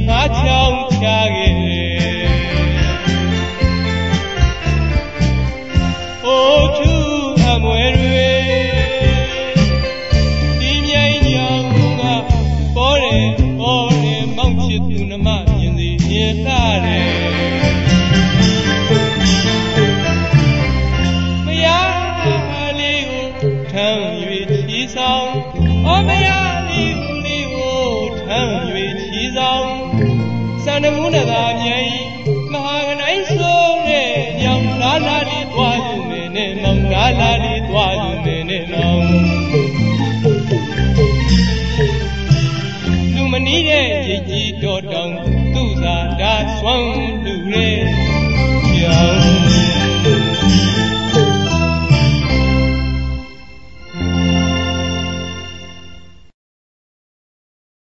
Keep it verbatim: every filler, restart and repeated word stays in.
ငါချောင်းချခဲ့အိုသူအမွယ်တွေဒီမြိုင်ကြောင်ကပေါ်တယ်ပေါ်တယ်မောင်ချစ်သူနှမမြင်စီမြင်လာတယ်မယားလေးကိုထမ်း၍ချီဆောင်အော်မယားလေးကိုထမ်း၍ချီဆောင်စံနမူးနသာမြိုင်မဟာကနိုင်ဆိုတဲ့ညောင်လာလာလေးတွားယူမယ်နဲ့မောင်လာလာလေးတွားယူမယ်နဲ့မောင်လူမနီးတဲ့ရည်ကြီးတော်တောင်သူ့သာဓာဆွမ်းလူရဲ့